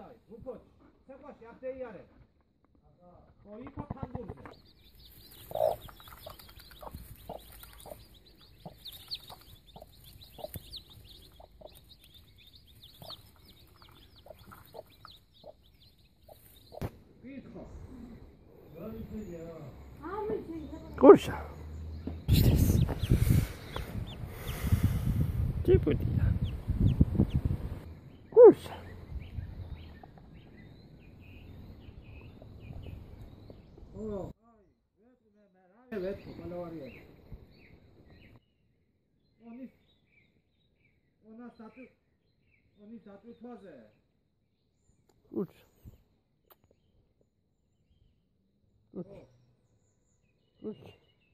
Kursha. Τι ποτία. Kursha. Kursha. Kursha.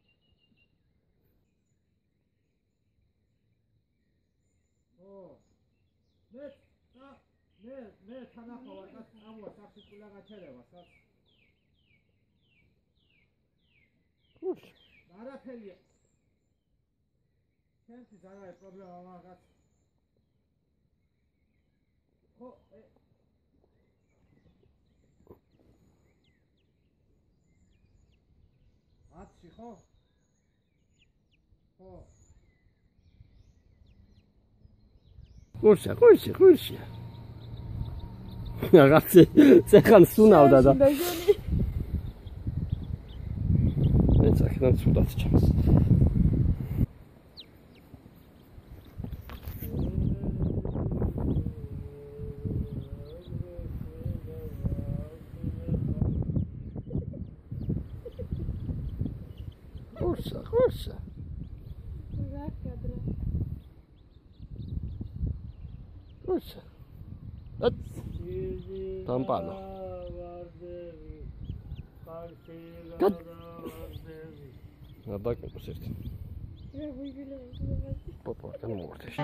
არაფერია. სენსის არ არის პრობლემა მაგაც. ხო, აცი ხო? ხო. Kursha. რაღაცე ცეხან სუნავდა და ეცახიდან სუდაც ჩანს. Kursha. Kursha. Tampano. Cut. Nada que pusiste. Popo, que no mortes.